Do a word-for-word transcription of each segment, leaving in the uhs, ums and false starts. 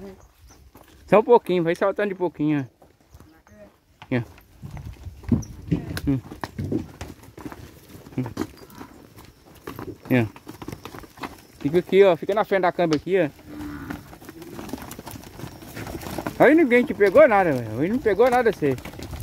Só um pouquinho, vai saltando de pouquinho. Aqui, ó. Hum. Hum. Aqui, ó. Fica aqui, ó. Fica na frente da câmera aqui, ó. Aí ninguém te pegou nada, velho. Aí não pegou nada você.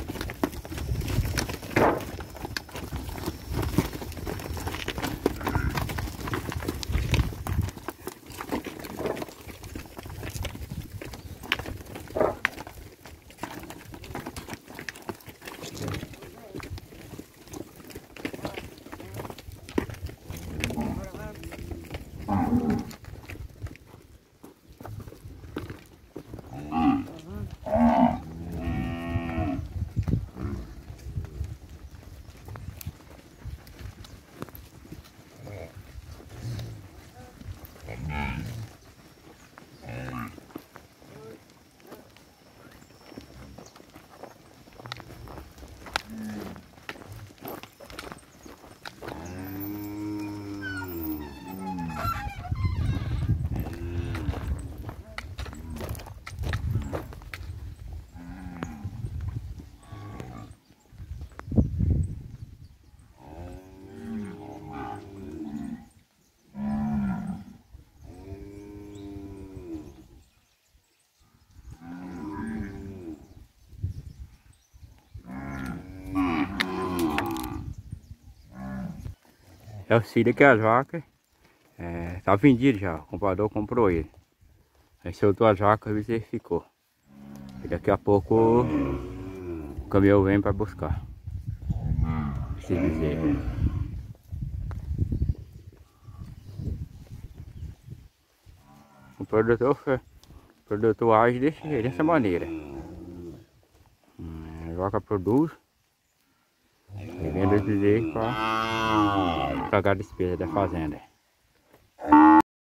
É o filho que as vacas. É, tá vendido já, o comprador comprou ele. Aí soltou as vacas e ficou. E daqui a pouco o caminhão vem para buscar esse bezerro. O produtor, o produtor age desse, dessa maneira. A vaca produz e vende os bezerros para pagar a despesa da fazenda.